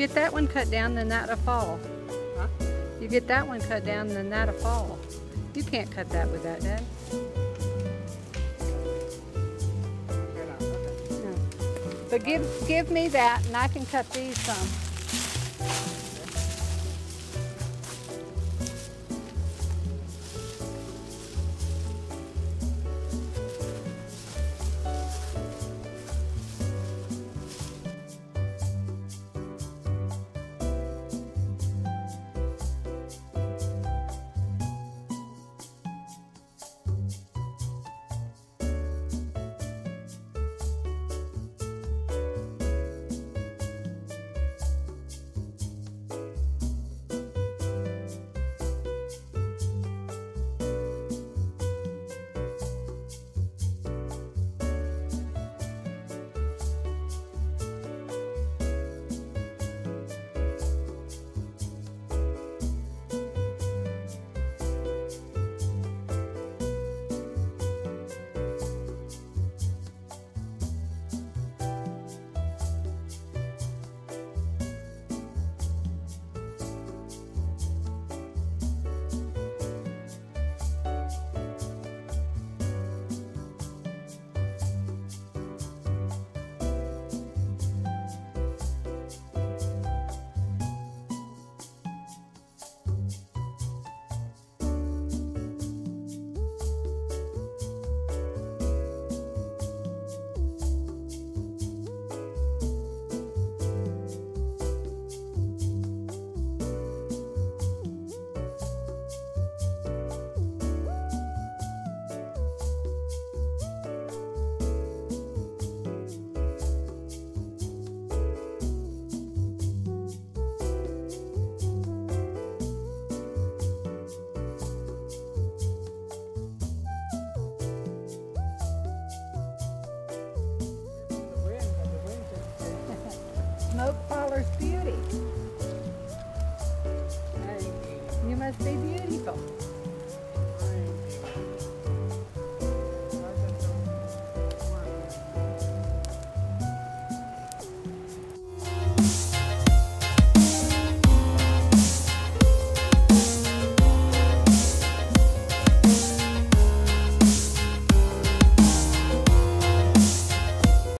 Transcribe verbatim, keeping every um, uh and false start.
get that one cut down, then that'll fall. Huh? You get that one cut down, then that'll fall. You can't cut that with that, Dad. No. But give give me that, and I can cut these some. Smoke follows beauty. You must be beautiful.